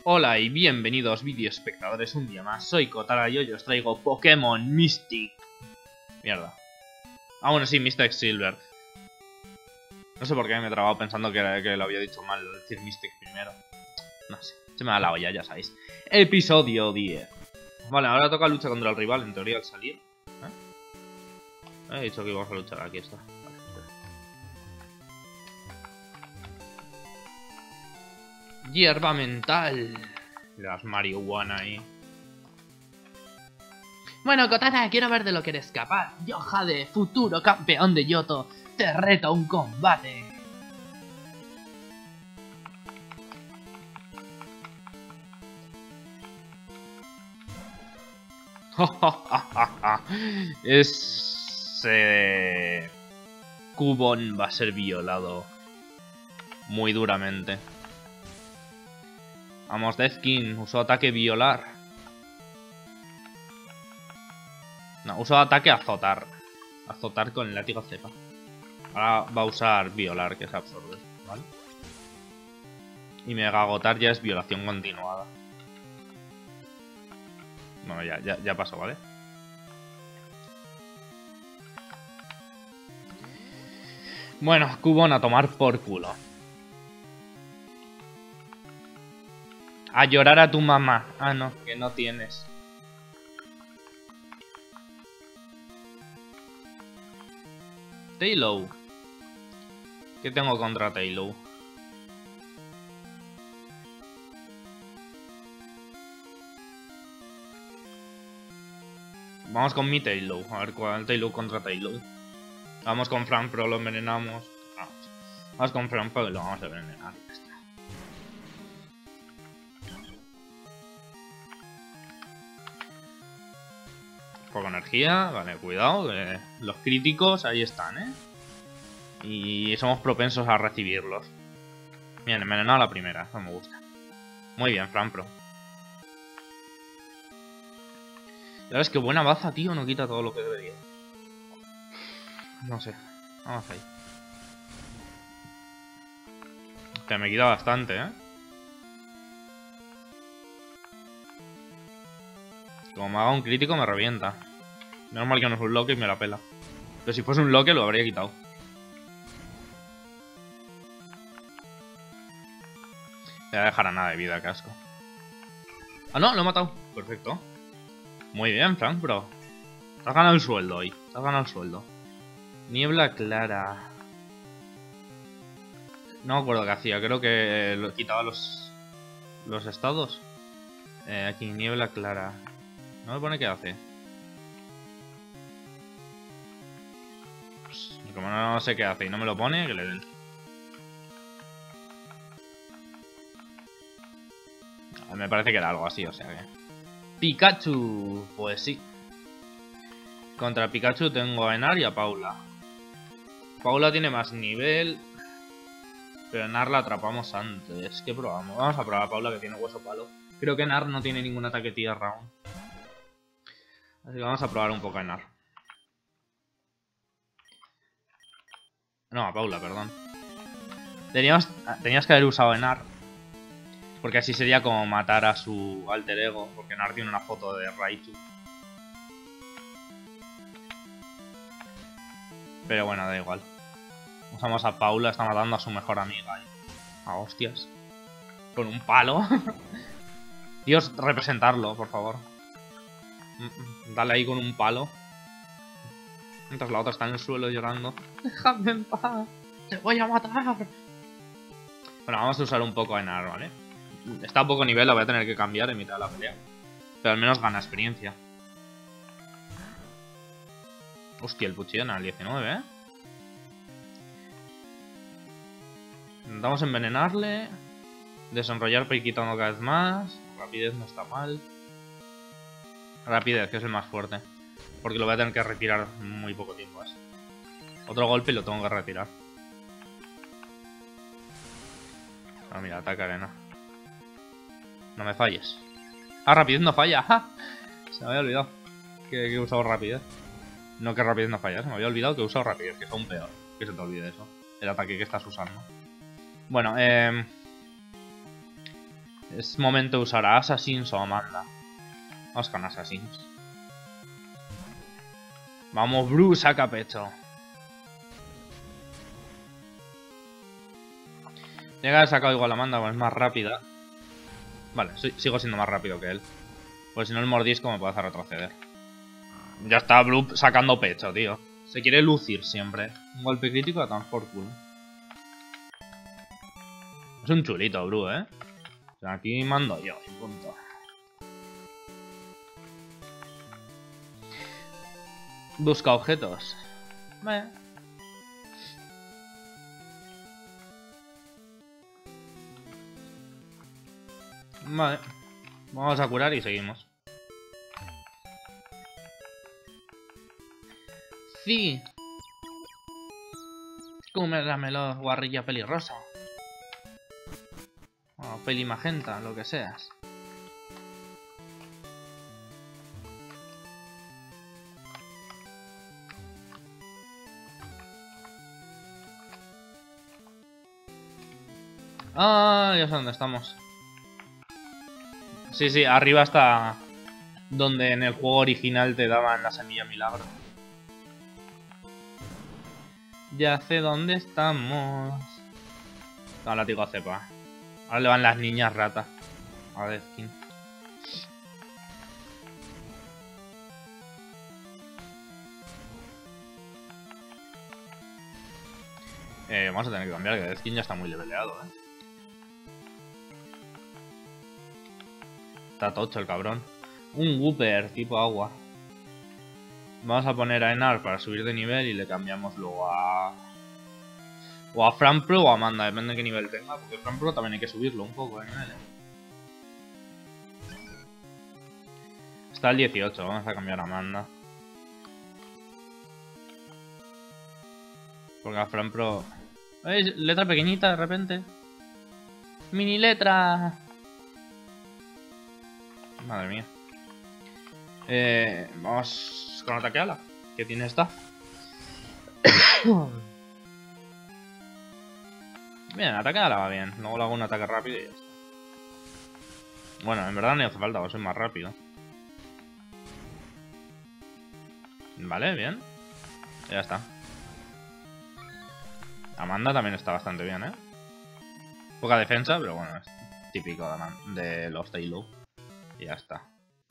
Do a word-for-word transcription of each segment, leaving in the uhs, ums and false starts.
Hola y bienvenidos video espectadores un día más, soy Kotara y hoy os traigo Pokémon Mystic. Mierda. Ah, bueno, sí, Mystic Silver. No sé por qué me he trabado pensando que, que lo había dicho mal, decir Mystic primero. No sé, se me da la olla, ya sabéis. Episodio diez. Vale, ahora toca lucha contra el rival, en teoría al salir. ¿Eh? He dicho que íbamos a luchar, aquí está. Vale, hierba mental. Las marihuana ahí. Bueno, Kotara, quiero ver de lo que eres capaz. Yo, Jade, futuro campeón de Yoto, te reto a un combate. Ese Cubone va a ser violado muy duramente. Vamos, Deathkin, usó ataque violar. No, usó ataque azotar. Azotar con el látigo cepa. Ahora va a usar violar, que es absorber, ¿vale? Y mega agotar ya es violación continuada. Bueno, ya, ya, ya pasó, ¿vale? Bueno, Cubone a tomar por culo. A llorar a tu mamá. Ah, no, que no tienes. Taillow. ¿Qué tengo contra Taillow? Vamos con mi Taillow. A ver cuál Taillow contra Taillow. Vamos con Frank, pero lo envenenamos. Vamos, vamos con Frank, pero lo vamos a envenenar. Poco energía, vale, cuidado, que los críticos ahí están, ¿eh? Y somos propensos a recibirlos. Bien, envenenado a la primera, eso me gusta. Muy bien, Fran Pro. Ya ves que buena baza, tío, no quita todo lo que debería. No sé, vamos ahí. Que me quita bastante, ¿eh? Como me haga un crítico me revienta. Normal que no es un Loque y me la pela. Pero si fuese un Loque lo habría quitado. Le voy a dejar a nada de vida, casco. Ah, no, lo he matado. Perfecto. Muy bien, Frank, bro. Te has ganado el sueldo hoy. Te has ganado el sueldo. Niebla clara. No me acuerdo qué hacía. Creo que lo, quitaba los los estados. Eh, aquí, niebla clara. No me pone qué hace. Pues, como no sé qué hace y no me lo pone, que le den. Me parece que era algo así, o sea que... Pikachu. Pues sí. Contra Pikachu tengo a Enar y a Paula. Paula tiene más nivel. Pero Enar la atrapamos antes. ¿Qué probamos? Vamos a probar a Paula, que tiene hueso palo. Creo que Enar no tiene ningún ataque tierra aún. Así que vamos a probar un poco a Enar. No, a Paula, perdón. Teníamos, tenías que haber usado Enar. Porque así sería como matar a su alter ego. Porque Enar tiene una foto de Raichu. Pero bueno, da igual. Usamos a Paula, está matando a su mejor amiga. A hostias. Con un palo. Dios, representarlo, por favor. Dale ahí con un palo. Mientras la otra está en el suelo llorando. Déjame en paz. Te voy a matar. Bueno, vamos a usar un poco a Enar, ¿vale? Está a poco nivel, la voy a tener que cambiar en mitad de la pelea. Pero al menos gana experiencia. Hostia, el Puchillon al diecinueve, ¿eh? Intentamos envenenarle. Desenrollar para ir quitando cada vez más. Rapidez no está mal. Rapidez, que es el más fuerte. Porque lo voy a tener que retirar muy poco tiempo, ¿eh? Otro golpe y lo tengo que retirar. Ah, mira, ataca arena. No me falles. Ah, rapidez no falla. ¡Ja! Se me había olvidado que, que he usado rapidez. No que rapidez no falla, se me había olvidado que he usado rapidez, que es aún peor. Que se te olvide eso. El ataque que estás usando. Bueno, eh... Es momento de usar a Assassins o Amanda. Vamos con Assassins. Vamos, Bruce, saca pecho. Tiene que haber sacado igual a Amanda, porque es más rápida. Vale, soy, sigo siendo más rápido que él. Pues si no el mordisco me puede hacer retroceder. Ya está Blue sacando pecho, tío. Se quiere lucir siempre. Un golpe crítico a tan por culo. Es un chulito, Blue, ¿eh? O sea, aquí mando yo, y punto. Busca objetos. Vale. Vale. Vamos a curar y seguimos. Sí. Cúmeramelo, guarrilla pelirrosa. O peli magenta, lo que seas. Ah, ya sé dónde estamos. Sí, sí, arriba está donde en el juego original te daban la semilla milagro. Ya sé dónde estamos. No, látigo cepa. Ahora le van las niñas ratas. A ver, skin. Eh, vamos a tener que cambiar, que Death King ya está muy leveleado, eh. Está tocho el cabrón. Un Wooper tipo agua. Vamos a poner a Enar para subir de nivel y le cambiamos luego a... O a Franpro o a Amanda, depende de qué nivel tenga, porque Franpro también hay que subirlo un poco de nivel, eh. Está al dieciocho, vamos a cambiar a Amanda. Porque a Franpro... ¿Veis? Letra pequeñita de repente. Mini letra. Madre mía. Eh, vamos con ataque ala. ¿Qué tiene esta? Bien, ataque ala va bien. Luego le hago un ataque rápido y ya está. Bueno, en verdad no hace falta, va a ser más rápido. Vale, bien. Ya está. Amanda también está bastante bien, ¿eh? Poca defensa, pero bueno, es típico de, de los Tailo. Y ya está.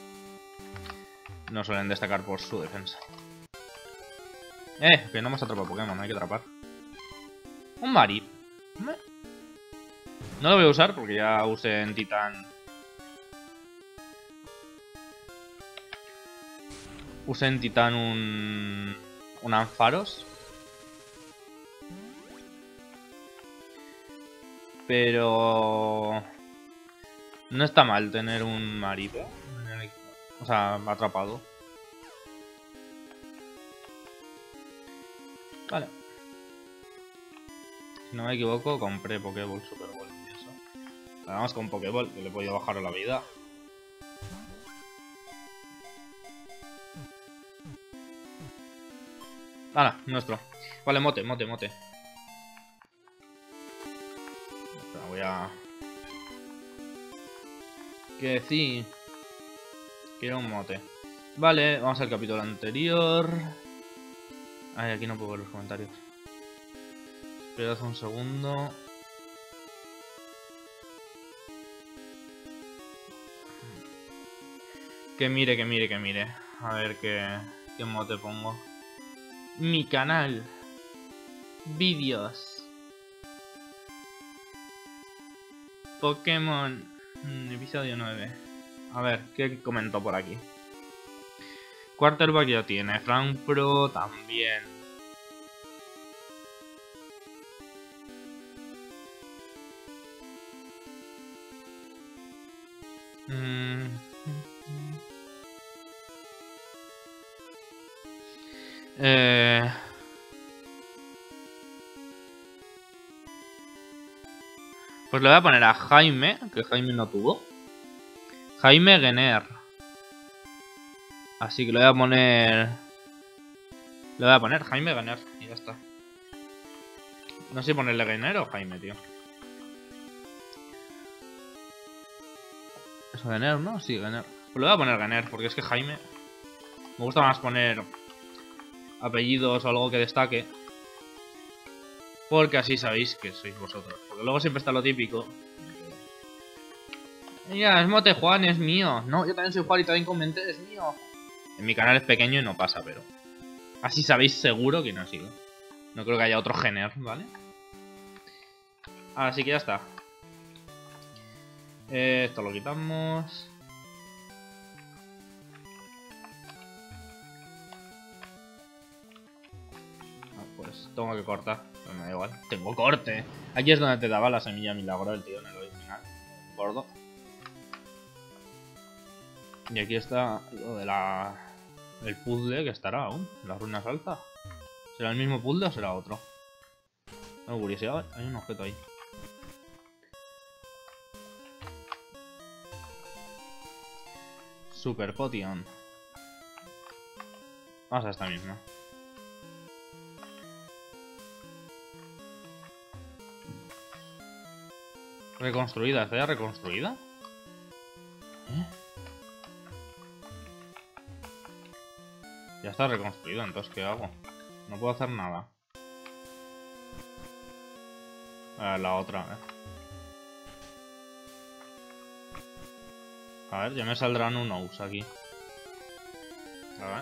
No suelen destacar por su defensa. Eh, que no hemos atrapado Pokémon, hay que atrapar. Un Mari. No lo voy a usar porque ya usé en Titán. Usé en Titán un... un Ampharos. Pero... no está mal tener un Maripe. O sea, atrapado. Vale. Si no me equivoco, compré Pokéball, Super Ball y eso. Vamos con Pokéball, que le he podido bajar a la vida. ¡Hala! Nuestro. Vale, mote, mote, mote. Espera, voy a... Que sí. Quiero un mote. Vale, vamos al capítulo anterior. Ay, aquí no puedo ver los comentarios. Esperad un segundo. Que mire, que mire, que mire. A ver qué, qué mote pongo. Mi canal. Vídeos. Pokémon. Episodio nueve. A ver, ¿qué comentó por aquí? Quarterback ya tiene. Franpro también. Mm. Eh... Pues le voy a poner a Jaime, que Jaime no tuvo. Jaime Gener. Así que le voy a poner... Le voy a poner Jaime Gener y ya está. No sé si ponerle Gener o Jaime, tío. Eso de Ner, ¿no? Sí, Gener. Pues lo voy a poner Gener, porque es que Jaime... Me gusta más poner apellidos o algo que destaque. Porque así sabéis que sois vosotros. Porque luego siempre está lo típico. Mira, es Mote Juan, es mío. No, yo también soy Juan y también comenté, es mío. En mi canal es pequeño y no pasa, pero... Así sabéis seguro que no ha sido. No creo que haya otro Gener, ¿vale? Así que ya está. Eh, esto lo quitamos. Ah, pues tengo que cortar. Pero me da igual. Tengo corte. Aquí es donde te daba la semilla milagro el tío en el original. Gordo. Y aquí está lo de la... El puzzle que estará aún. Las ruinas altas. ¿Será el mismo puzzle o será otro? Tengo curiosidad. Hay un objeto ahí. Super Potion. Vamos a esta misma. Reconstruida. ¿Está ya reconstruida? ¿Eh? Ya está reconstruido, entonces ¿qué hago? No puedo hacer nada. Eh, la otra, eh. A ver, ya me saldrán unos aquí. A ver.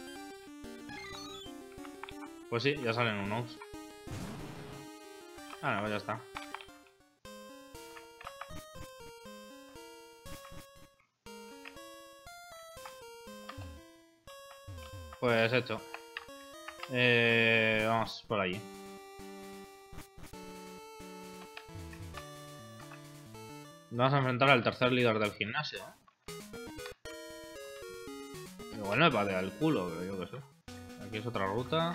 Pues sí, ya salen unos. Ah, no, pues ya está. Pues hecho. Eh, vamos por allí. Vamos a enfrentar al tercer líder del gimnasio, ¿eh? Igual me patea el culo, pero yo qué sé. Aquí es otra ruta.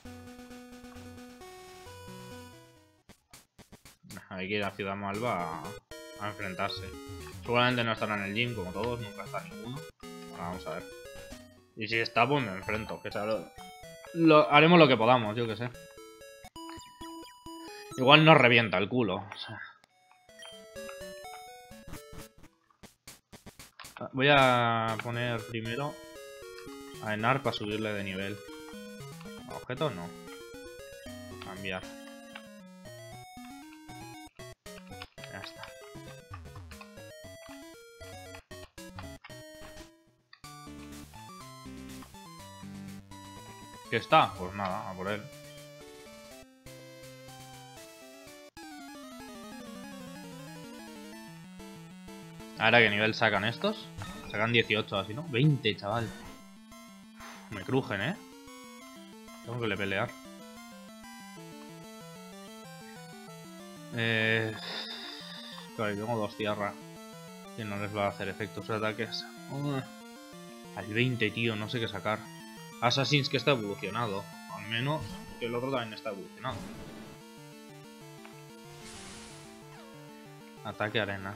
Hay que ir a Ciudad Malva a, a enfrentarse. Seguramente no estará en el gym como todos, nunca está ninguno. Ahora vamos a ver. Y si está, pues me enfrento. Que sea lo, lo, haremos lo que podamos, yo qué sé. Igual nos revienta el culo. O sea. Voy a poner primero a Enar para subirle de nivel. Objetos no. Cambiar. Ya está. ¿Qué está? Pues nada, a por él. Ahora, ¿qué nivel sacan estos? Sacan dieciocho así, ¿no? veinte, chaval. Me crujen, ¿eh? Tengo que le pelear. Eh... Claro, tengo dos tierras. Que no les va a hacer efecto sus ataques. Uh, al veinte, tío, no sé qué sacar. Assassin's que está evolucionado. Al menos que el otro también está evolucionado. Ataque arena.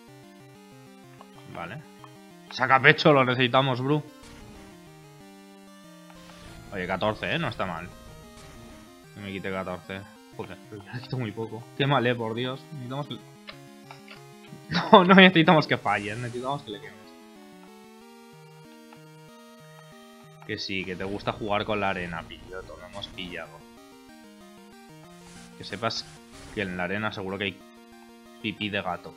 Vale. Saca pecho, lo necesitamos, bro. Oye, catorce, ¿eh? No está mal. Que me quite catorce. Joder, pero ya le quito muy poco. Qué mal, eh, por Dios. Necesitamos que... No, no necesitamos que fallen. Necesitamos que le quemes. Que sí, que te gusta jugar con la arena, piloto. Lo hemos pillado. Que sepas que en la arena seguro que hay pipí de gato.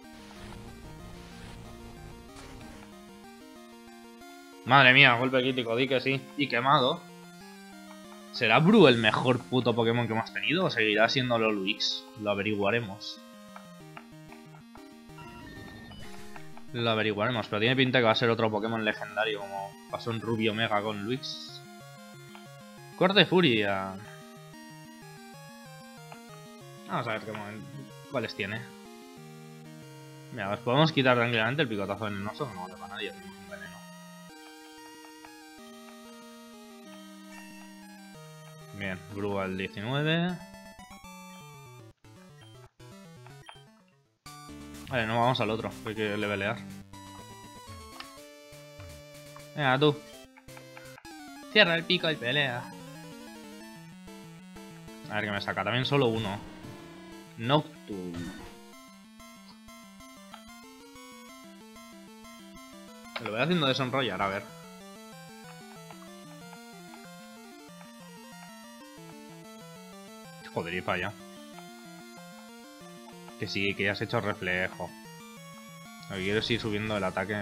Madre mía, golpe crítico, di que sí. Y quemado. ¿Será Bru el mejor puto Pokémon que hemos tenido o seguirá siendo Loluix? Lo averiguaremos. Lo averiguaremos, pero tiene pinta que va a ser otro Pokémon legendario como pasó en Rubio Omega con Luix. Corte Furia. Vamos a ver qué cuáles tiene. Mira, pues podemos quitar tranquilamente el picotazo venenoso, que no vale para nadie, tenemos un veneno. Bien, Bru al diecinueve. Vale, no vamos al otro, hay que levelear. Venga, tú. Cierra el pico y pelea. A ver qué me saca, también solo uno. Nocturne. Me lo voy haciendo desenrollar, a ver. Joder, y falla. Que sí, que ya has hecho reflejo. Lo que quiero es ir subiendo el ataque.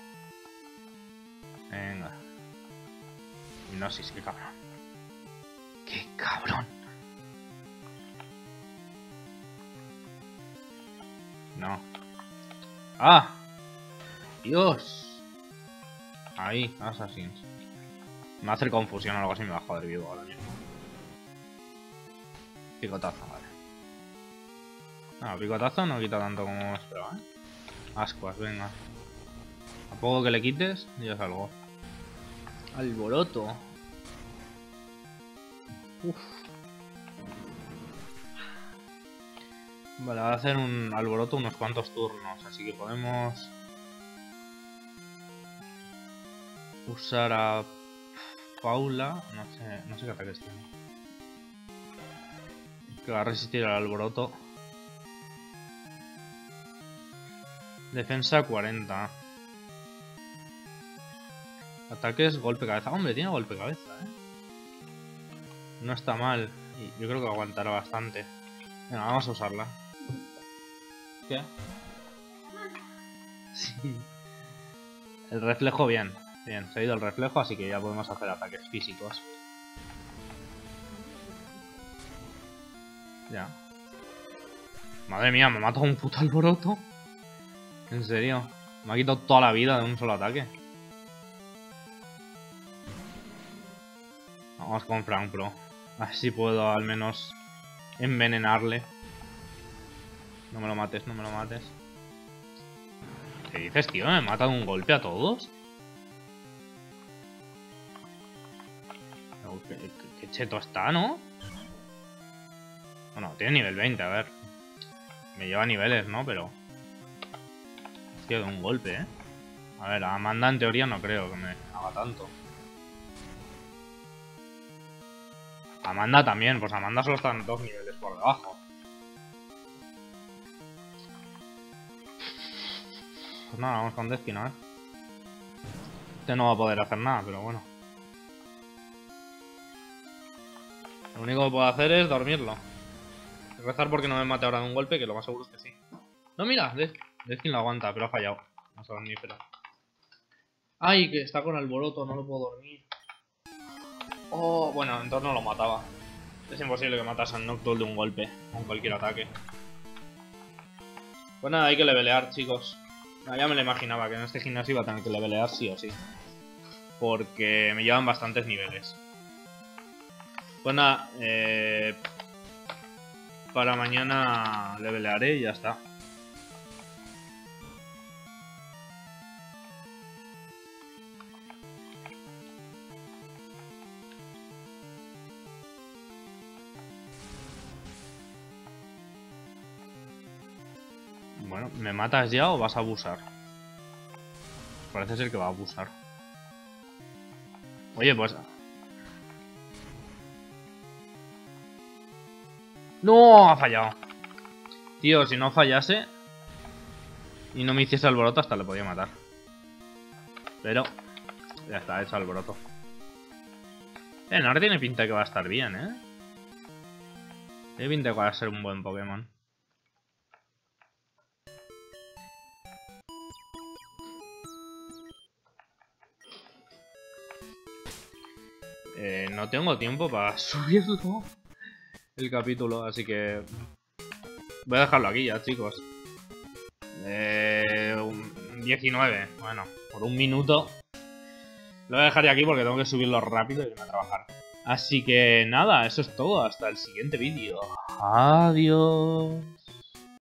Venga. Hipnosis, qué cabrón. ¡Qué cabrón! No. ¡Ah! ¡Dios! Ahí, Assassins. Me va a hacer confusión o algo así, me va a joder vivo ahora mismo. Picotazo, vale. No, picotazo no quita tanto como esperaba, ¿eh? Ascuas, venga. A poco que le quites, ya salgo. Alboroto. Uf. Vale, va a hacer un alboroto unos cuantos turnos, así que podemos usar a Paula. No sé, no sé qué ataques tiene. Que va a resistir al alboroto. Defensa cuarenta. Ataques, golpe cabeza. Hombre, tiene golpe cabeza, ¿eh? No está mal. Y yo creo que aguantará bastante. Venga, vamos a usarla. ¿Qué? Sí. El reflejo bien. Bien, se ha ido el reflejo, así que ya podemos hacer ataques físicos. Ya. Madre mía, me mata un puto alboroto. En serio. Me ha quitado toda la vida de un solo ataque. Vamos con Frank Pro. Así puedo al menos envenenarle. No me lo mates, no me lo mates. ¿Qué dices, tío? ¿Me mata de un golpe a todos? Qué, qué, qué cheto está, ¿no? Bueno, tiene nivel veinte, a ver. Me lleva niveles, ¿no? Pero... Tío, de un golpe, ¿eh? A ver, a Amanda en teoría no creo que me haga tanto. Amanda también, pues Amanda solo están dos niveles por debajo. Pues nada, vamos con Destino, ¿eh? Este no va a poder hacer nada, pero bueno. Lo único que puedo hacer es dormirlo. Rezar porque no me mate ahora de un golpe, que lo más seguro es que sí. No, mira, Destino lo aguanta, pero ha fallado. No sé, ni pero. Ay, que está con alboroto, no lo puedo dormir. Oh, bueno, entonces no lo mataba. Es imposible que matase a Noctowl de un golpe, con cualquier ataque. Pues nada, hay que levelear, chicos. No, ya me lo imaginaba, que en este gimnasio iba a tener que levelear sí o sí. Porque me llevan bastantes niveles. Pues nada, eh, para mañana levelearé y ya está. Bueno, ¿me matas ya o vas a abusar? Parece ser que va a abusar. Oye, pues... ¡No! Ha fallado. Tío, si no fallase y no me hiciese alboroto, hasta le podía matar. Pero... ya está, hecho alboroto. Eh, ahora tiene pinta que va a estar bien, ¿eh? Tiene pinta que va a ser un buen Pokémon. Eh, no tengo tiempo para subirlo el capítulo, así que voy a dejarlo aquí ya, chicos. Eh, diecinueve, bueno, por un minuto. Lo voy a dejar ya aquí porque tengo que subirlo rápido y irme a trabajar. Así que nada, eso es todo. Hasta el siguiente vídeo. Adiós.